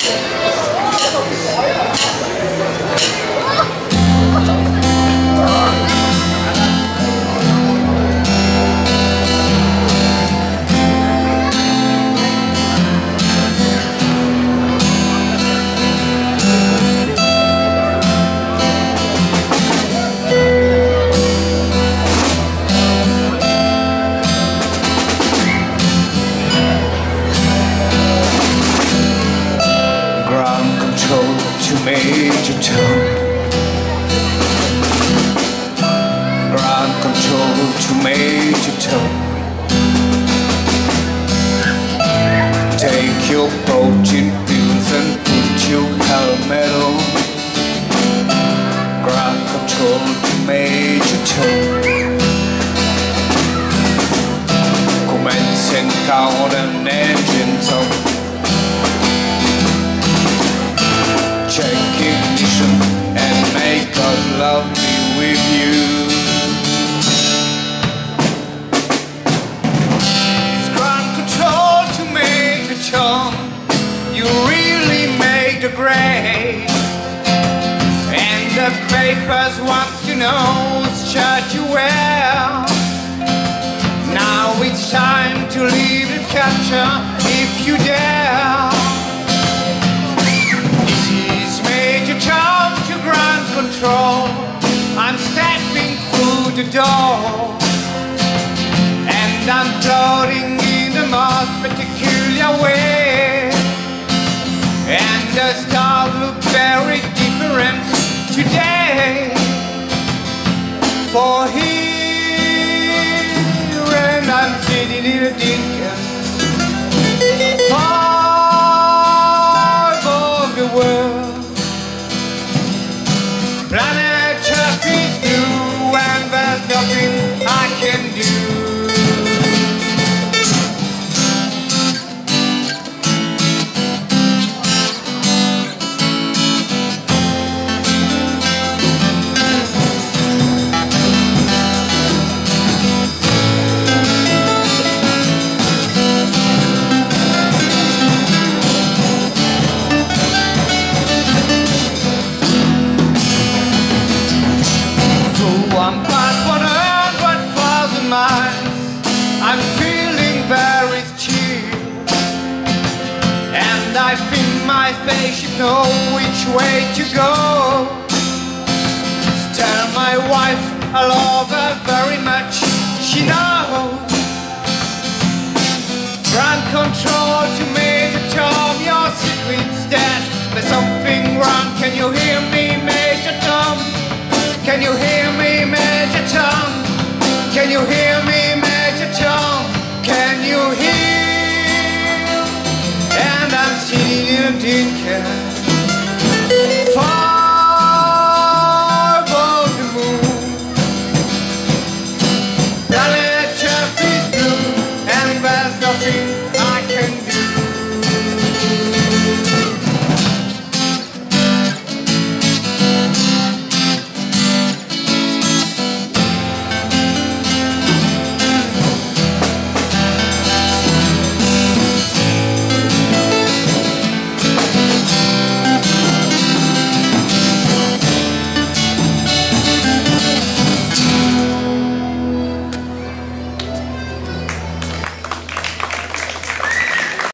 To Major Tom. Ground control to Major Tom. Take your protein pills and put your helmet on. Ground control to Major Tom. Commence and count and engines on. Check ignition and make us lovely with you. It's ground control to Major Tom. You really made a grade. And the papers want to know shut you well. Now it's time to leave the capture if you dare. Control. I'm stepping through the door, and I'm floating in the most peculiar way. And the stars look very different today. For here, and I'm sitting in a Dinkin, far above the world. Planet Earth is new, and there's nothing I can do. I'm past 100,000 miles. I'm feeling very chill, and I think my spaceship knows which way to go. Tell my wife I love her very much. She knows. Ground control to Major Tom. Your secret's dead. There's something wrong. Can you hear me, Major Tom? Can you hear me, Major Tom? Can you hear me, Major Tom? Can you hear? And I'm sitting in a tin can.